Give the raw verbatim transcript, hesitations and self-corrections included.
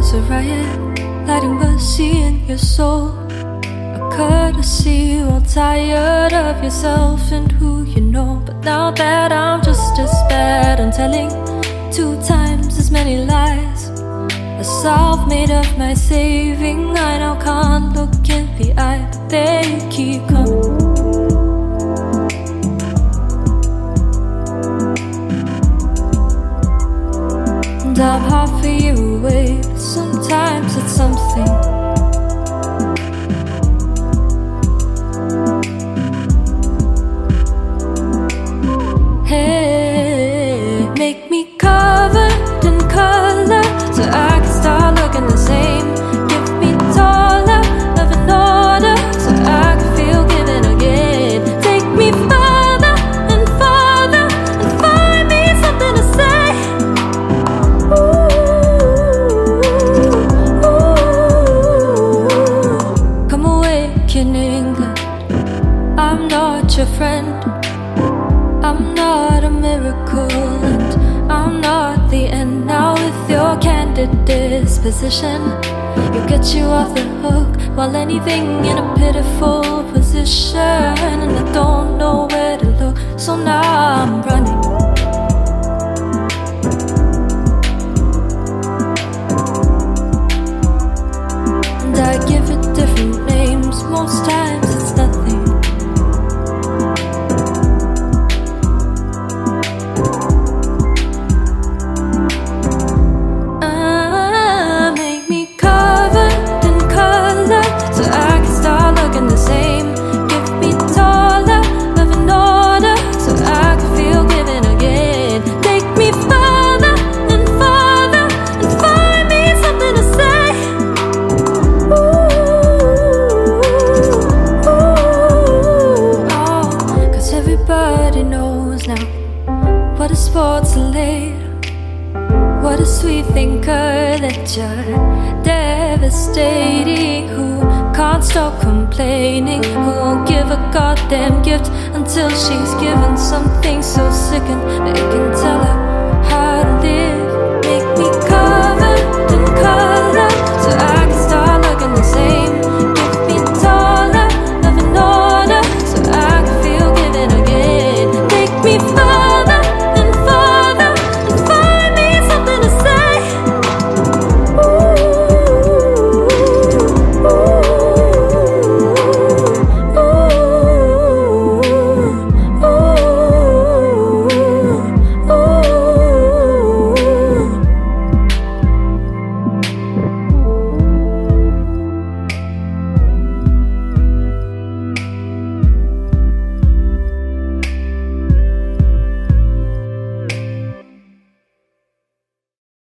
it's a riot, lighting mercy in your soul. A courtesy while tired of yourself and who you know. But now that I'm just as bad, I'm telling two times as many lies. A solve made of my saving, I now can't look in the eye, but they keep coming. And I'm half a year away, but sometimes it's something. Hey, make me covered in color so I can start looking the same. Give me taller, love and order so I can feel given again. Take me further and further and find me something to say. Ooh, ooh. Come awake in England, I'm not your friend. I'm not a miracle and I'm not the end. Now with your candid disposition, you get you off the hook while anything in a pitiful position. And I don't know where to look, so now I'm running. And I give it different names, most times it's nothing. What a sports late, what a sweet thinker that you're devastating. Who can't stop complaining, who won't give a goddamn gift until she's given something so sickened they can tell her